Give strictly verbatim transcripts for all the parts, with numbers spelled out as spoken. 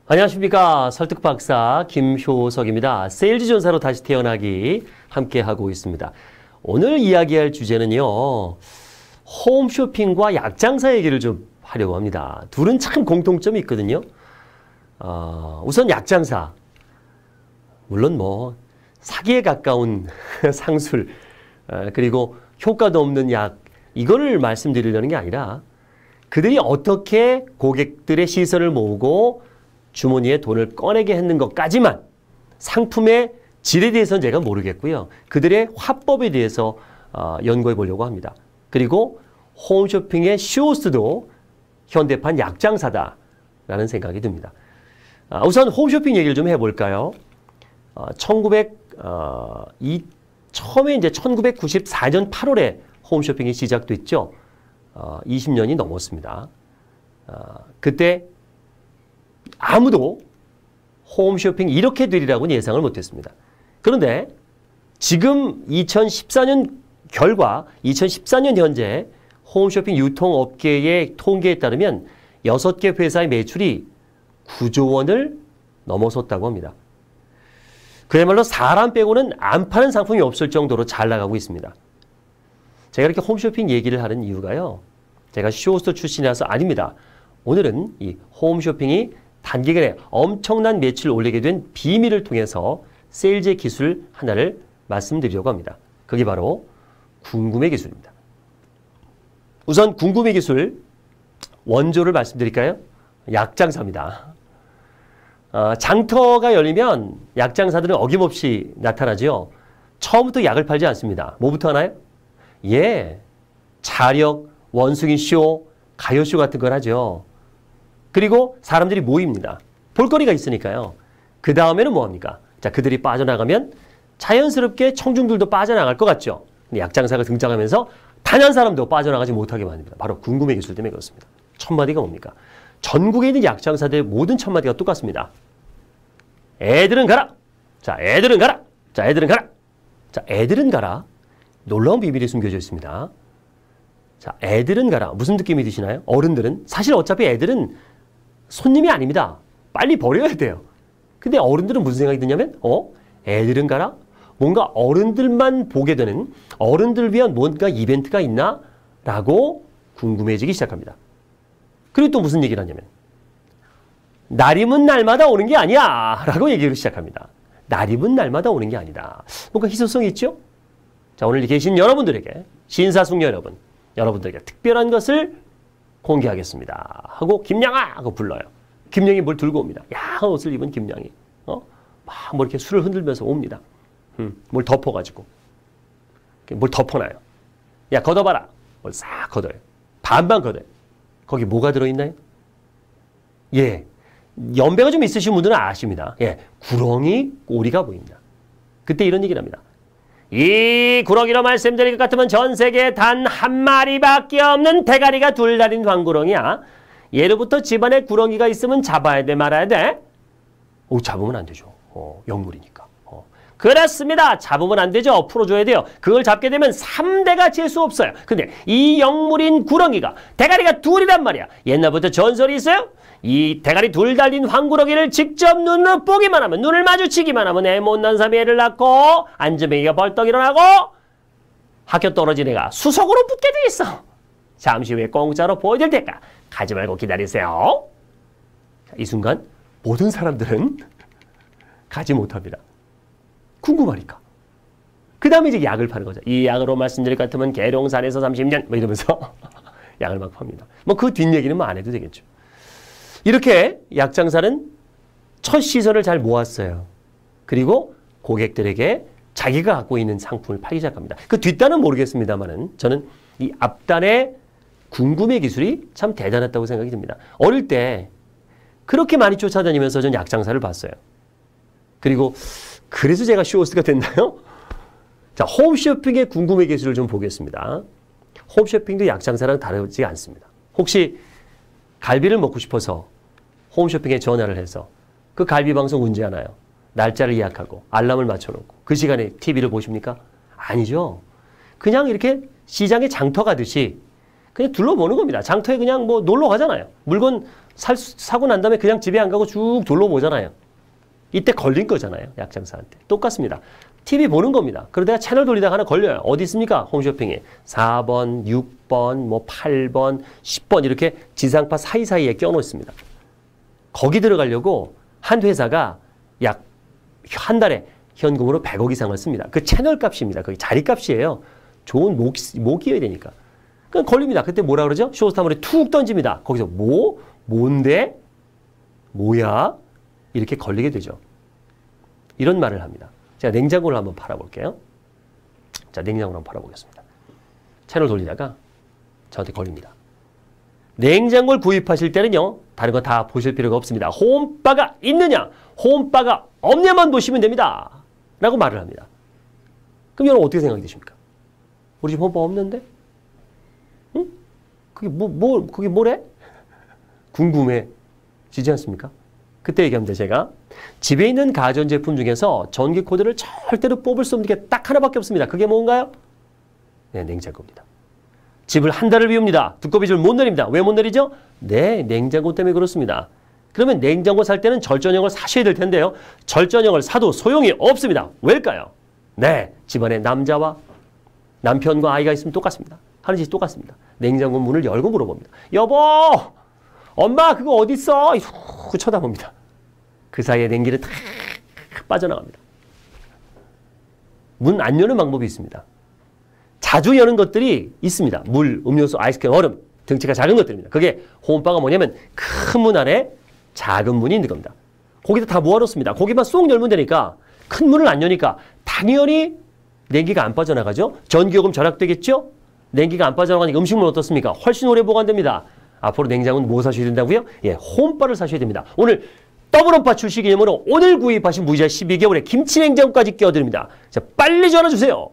안녕하십니까. 설득박사 김효석입니다. 세일즈 전사로 다시 태어나기 함께하고 있습니다. 오늘 이야기할 주제는요. 홈쇼핑과 약장사 얘기를 좀 하려고 합니다. 둘은 참 공통점이 있거든요. 어, 우선 약장사. 물론 뭐 사기에 가까운 상술 어, 그리고 효과도 없는 약 이거를 말씀드리려는 게 아니라 그들이 어떻게 고객들의 시선을 모으고 주머니에 돈을 꺼내게 했는 것까지만 상품의 질에 대해서는 제가 모르겠고요. 그들의 화법에 대해서 어, 연구해 보려고 합니다. 그리고 홈쇼핑의 쇼호스트도 현대판 약장사다라는 생각이 듭니다. 아, 우선 홈쇼핑 얘기를 좀 해볼까요? 어, 천구백, 어, 이, 처음에 이제 천구백구십사 년 팔월에 홈쇼핑이 시작됐죠. 어, 이십 년이 넘었습니다. 어, 그때 아무도 홈쇼핑이 이렇게 되리라고는 예상을 못했습니다. 그런데 지금 이천십사 년 결과 이천십사 년 현재 홈쇼핑 유통업계의 통계에 따르면 여섯 개 회사의 매출이 구조 원을 넘어섰다고 합니다. 그야말로 사람 빼고는 안 파는 상품이 없을 정도로 잘 나가고 있습니다. 제가 이렇게 홈쇼핑 얘기를 하는 이유가요. 제가 쇼호스트 출신이라서 아닙니다. 오늘은 이 홈쇼핑이 단기간에 엄청난 매출을 올리게 된 비밀을 통해서 세일즈 기술 하나를 말씀드리려고 합니다. 그게 바로 궁금해 기술입니다. 우선 궁금해 기술 원조를 말씀드릴까요? 약장사입니다. 어, 장터가 열리면 약장사들은 어김없이 나타나죠. 처음부터 약을 팔지 않습니다. 뭐부터 하나요? 예, 차력, 원숭이 쇼, 가요쇼 같은 걸 하죠. 그리고 사람들이 모입니다. 볼거리가 있으니까요. 그 다음에는 뭐합니까? 자, 그들이 빠져나가면 자연스럽게 청중들도 빠져나갈 것 같죠. 근데 약장사가 등장하면서 단 한 사람도 빠져나가지 못하게 만듭니다. 바로 궁금해 기술 때문에 그렇습니다. 첫 마디가 뭡니까? 전국에 있는 약장사들의 모든 첫 마디가 똑같습니다. 애들은 가라! 자, 애들은 가라! 자, 애들은 가라! 자, 애들은 가라. 놀라운 비밀이 숨겨져 있습니다. 자, 애들은 가라. 무슨 느낌이 드시나요? 어른들은? 사실 어차피 애들은 손님이 아닙니다. 빨리 버려야 돼요. 근데 어른들은 무슨 생각이 드냐면 어? 애들은 가라? 뭔가 어른들만 보게 되는 어른들 위한 뭔가 이벤트가 있나? 라고 궁금해지기 시작합니다. 그리고 또 무슨 얘기를 하냐면 날임은 날마다 오는 게 아니야 라고 얘기를 시작합니다. 날임은 날마다 오는 게 아니다. 뭔가 희소성이 있죠? 자, 오늘 계신 여러분들에게 신사숙녀 여러분 여러분들에게 특별한 것을 공개하겠습니다. 하고 김양아! 하고 불러요. 김양이 뭘 들고 옵니다. 야한 옷을 입은 김양이. 어? 막 뭐 이렇게 술을 흔들면서 옵니다. 음, 뭘 덮어가지고. 뭘 덮어놔요. 야, 걷어봐라. 뭘 싹 걷어요. 반반 걷어요. 거기 뭐가 들어있나요? 예. 연배가 좀 있으신 분들은 아십니다. 예. 구렁이 꼬리가 보입니다. 그때 이런 얘기를 합니다. 이 구렁이로 말씀드릴 것 같으면 전 세계에 단 한 마리밖에 없는 대가리가 둘 달린 황구렁이야. 예로부터 집안에 구렁이가 있으면 잡아야 돼 말아야 돼? 오, 잡으면 안 되죠. 어, 영물이니까. 어. 그렇습니다. 잡으면 안 되죠. 풀어줘야 돼요. 그걸 잡게 되면 삼 대가 재수 없어요. 근데 이 영물인 구렁이가 대가리가 둘이란 말이야. 옛날부터 전설이 있어요. 이 대가리 둘 달린 황구렁이를 직접 눈으로 보기만 하면, 눈을 마주치기만 하면 애 못난 삼이 애를 낳고 안전뱅이가 벌떡 일어나고 학교 떨어진 애가 수석으로 붙게 돼 있어. 잠시 후에 공짜로 보여줄 테니까 가지 말고 기다리세요. 이 순간 모든 사람들은 가지 못합니다. 궁금하니까. 그 다음에 이제 약을 파는 거죠. 이 약으로 말씀드릴 것 같으면 계룡산에서 삼십 년 뭐 이러면서 약을 막 팝니다. 뭐 그 뒷얘기는 뭐 안 해도 되겠죠. 이렇게 약장사는 첫 시선을 잘 모았어요. 그리고 고객들에게 자기가 갖고 있는 상품을 팔기 시작합니다. 그 뒷단은 모르겠습니다만은 저는 이 앞단의 궁금해 기술이 참 대단했다고 생각이 듭니다. 어릴 때 그렇게 많이 쫓아다니면서 전 약장사를 봤어요. 그리고 그래서 제가 쇼호스트가 됐나요? 자, 홈쇼핑의 궁금해 기술을 좀 보겠습니다. 홈쇼핑도 약장사랑 다르지 않습니다. 혹시 갈비를 먹고 싶어서 홈쇼핑에 전화를 해서 그 갈비 방송 언제 하나요? 날짜를 예약하고 알람을 맞춰놓고 그 시간에 티비를 보십니까? 아니죠. 그냥 이렇게 시장에 장터 가듯이 그냥 둘러보는 겁니다. 장터에 그냥 뭐 놀러 가잖아요. 물건 살, 사고 난 다음에 그냥 집에 안 가고 쭉 둘러보잖아요. 이때 걸린 거잖아요. 약장사한테. 똑같습니다. 티비 보는 겁니다. 그러다가 채널 돌리다가 하나 걸려요. 어디 있습니까? 홈쇼핑에. 사 번, 육 번, 뭐 팔 번, 십 번 이렇게 지상파 사이사이에 껴놓습니다. 거기 들어가려고 한 회사가 약 한 달에 현금으로 백억 이상을 씁니다. 그 채널 값입니다. 거기 자리 값이에요. 좋은 목, 목이어야 되니까. 그럼 걸립니다. 그때 뭐라 그러죠? 쇼스타물에 툭 던집니다. 거기서 뭐? 뭔데? 뭐야? 이렇게 걸리게 되죠. 이런 말을 합니다. 제가 냉장고를 한번 팔아볼게요. 자, 냉장고를 한번 팔아보겠습니다. 채널 돌리다가 저한테 걸립니다. 냉장고를 구입하실 때는요, 다른 거 다 보실 필요가 없습니다. 홈바가 있느냐, 홈바가 없냐만 보시면 됩니다. 라고 말을 합니다. 그럼 여러분 어떻게 생각이 되십니까? 우리 집 홈바 없는데? 응? 그게 뭐, 뭐, 그게 뭐래? 궁금해지지 않습니까? 그때 얘기합니다, 제가. 집에 있는 가전제품 중에서 전기 코드를 절대로 뽑을 수 없는 게 딱 하나밖에 없습니다. 그게 뭔가요? 네, 냉장고입니다. 집을 한 달을 비웁니다. 두꺼비 줄 못 내립니다. 왜 못 내리죠? 네, 냉장고 때문에 그렇습니다. 그러면 냉장고 살 때는 절전형을 사셔야 될 텐데요. 절전형을 사도 소용이 없습니다. 왜일까요? 네, 집안에 남자와 남편과 아이가 있으면 똑같습니다. 하는 짓이 똑같습니다. 냉장고 문을 열고 물어봅니다. 여보! 엄마 그거 어디 있어? 후 쳐다봅니다. 그 사이에 냉기를 탁 빠져나갑니다. 문 안 여는 방법이 있습니다. 자주 여는 것들이 있습니다. 물, 음료수, 아이스크림, 얼음, 등치가 작은 것들입니다. 그게 홈바가 뭐냐면 큰 문 안에 작은 문이 있는 겁니다. 거기다 다 모아놓습니다. 거기만 쏙 열면 되니까 큰 문을 안 여니까 당연히 냉기가 안 빠져나가죠. 전기요금 절약되겠죠. 냉기가 안 빠져나가니까 음식물 어떻습니까? 훨씬 오래 보관됩니다. 앞으로 냉장고는 뭐 사셔야 된다고요? 예, 홈바를 사셔야 됩니다. 오늘 더블 홈바 출시 기념으로 오늘 구입하신 무이자 십이 개월에 김치 냉장고까지 끼워드립니다. 자, 빨리 전화 주세요.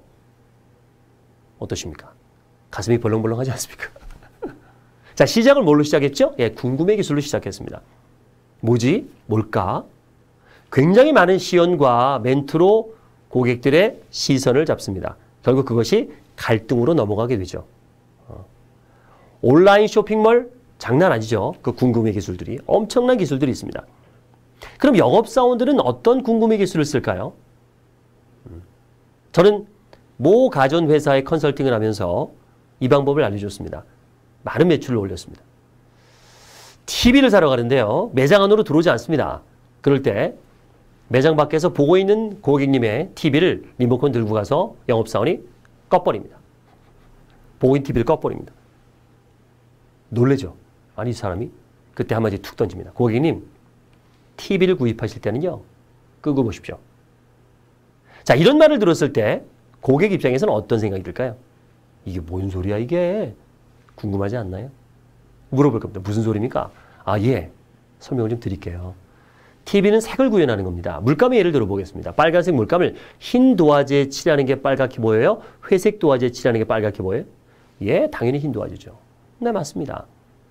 어떠십니까? 가슴이 벌렁벌렁하지 않습니까? 자, 시작을 뭘로 시작했죠? 예, 궁금해 기술로 시작했습니다. 뭐지? 뭘까? 굉장히 많은 시연과 멘트로 고객들의 시선을 잡습니다. 결국 그것이 갈등으로 넘어가게 되죠. 어. 온라인 쇼핑몰 장난 아니죠. 그 궁금해 기술들이. 엄청난 기술들이 있습니다. 그럼 영업사원들은 어떤 궁금해 기술을 쓸까요? 음. 저는 모 가전회사의 컨설팅을 하면서 이 방법을 알려줬습니다. 많은 매출을 올렸습니다. 티비를 사러 가는데요. 매장 안으로 들어오지 않습니다. 그럴 때 매장 밖에서 보고 있는 고객님의 티비를 리모컨 들고 가서 영업사원이 꺼버립니다. 보고 있는 티비를 꺼버립니다. 놀래죠? 아니 이 사람이? 그때 한마디 툭 던집니다. 고객님, 티비를 구입하실 때는요. 끄고 보십시오. 자, 이런 말을 들었을 때 고객 입장에서는 어떤 생각이 들까요? 이게 뭔 소리야 이게? 궁금하지 않나요? 물어볼 겁니다. 무슨 소리입니까? 아, 예. 설명을 좀 드릴게요. 티비는 색을 구현하는 겁니다. 물감의 예를 들어보겠습니다. 빨간색 물감을 흰 도화지에 칠하는 게 빨갛게 보여요? 회색 도화지에 칠하는 게 빨갛게 보여요? 예, 당연히 흰 도화지죠. 네, 맞습니다.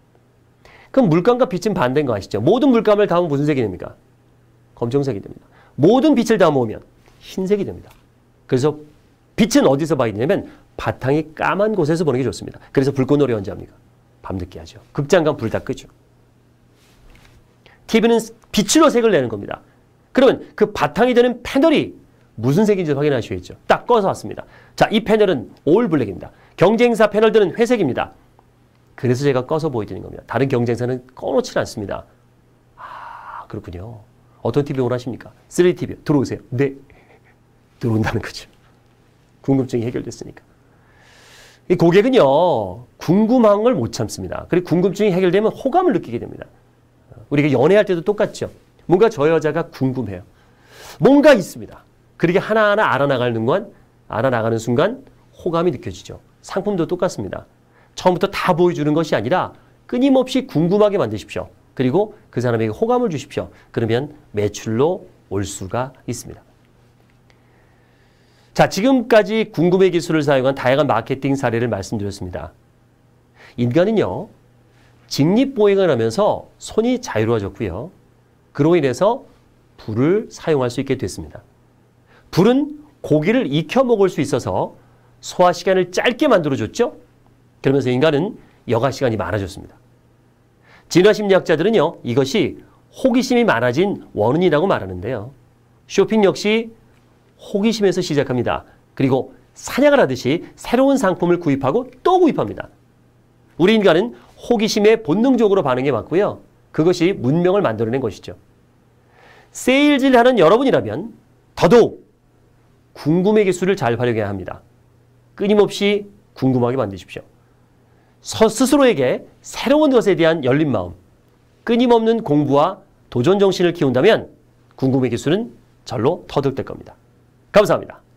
그럼 물감과 빛은 반대인 거 아시죠? 모든 물감을 담으면 무슨 색이 됩니까? 검정색이 됩니다. 모든 빛을 담으면 흰색이 됩니다. 그래서 빛은 어디서 봐야 되냐면 바탕이 까만 곳에서 보는 게 좋습니다. 그래서 불꽃놀이 언제 합니까? 밤늦게 하죠. 극장 가면 불 다 끄죠. 티비는 빛으로 색을 내는 겁니다. 그러면 그 바탕이 되는 패널이 무슨 색인지 확인하셔야죠. 딱 꺼서 왔습니다. 자, 이 패널은 올 블랙입니다. 경쟁사 패널들은 회색입니다. 그래서 제가 꺼서 보여드리는 겁니다. 다른 경쟁사는 꺼놓지 않습니다. 아, 그렇군요. 어떤 티비 원하십니까? 쓰리디 티비 들어오세요. 네. 들어온다는 거죠. 궁금증이 해결됐으니까. 이 고객은요, 궁금한 걸 못 참습니다. 그리고 궁금증이 해결되면 호감을 느끼게 됩니다. 우리가 연애할 때도 똑같죠. 뭔가 저 여자가 궁금해요. 뭔가 있습니다. 그렇게 하나하나 알아나가는 건, 알아나가는 순간 호감이 느껴지죠. 상품도 똑같습니다. 처음부터 다 보여주는 것이 아니라 끊임없이 궁금하게 만드십시오. 그리고 그 사람에게 호감을 주십시오. 그러면 매출로 올 수가 있습니다. 자, 지금까지 궁금해 기술을 사용한 다양한 마케팅 사례를 말씀드렸습니다. 인간은요, 직립보행을 하면서 손이 자유로워졌고요. 그로 인해서 불을 사용할 수 있게 됐습니다. 불은 고기를 익혀 먹을 수 있어서 소화 시간을 짧게 만들어줬죠. 그러면서 인간은 여가 시간이 많아졌습니다. 진화심리학자들은요, 이것이 호기심이 많아진 원인이라고 말하는데요. 쇼핑 역시 호기심에서 시작합니다. 그리고 사냥을 하듯이 새로운 상품을 구입하고 또 구입합니다. 우리 인간은 호기심에 본능적으로 반응해 왔고요. 그것이 문명을 만들어낸 것이죠. 세일즈를 하는 여러분이라면 더더욱 궁금의 기술을 잘 활용해야 합니다. 끊임없이 궁금하게 만드십시오. 스스로에게 새로운 것에 대한 열린 마음, 끊임없는 공부와 도전 정신을 키운다면 궁금의 기술은 절로 터득될 겁니다. 감사합니다.